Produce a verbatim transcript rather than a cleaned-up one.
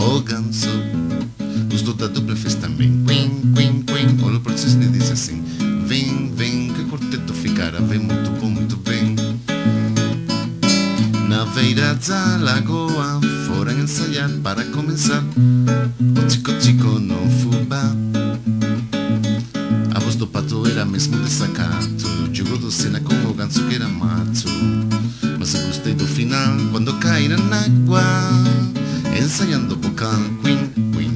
o ganso. Os do da dupla fez também quim, quim, quim. Olha para vocês e diz assim: vem, vem, que quarteto ficará bem, muito bom, muito bem. Na beira da lagoa foram ensaiar para começar o chico chico no fubá. A voz do pato era mesmo desacato, jogou do cena com o ganso que era mato. Mas eu gostei do final quando caíram na água, ensaiando vocal queen, queen.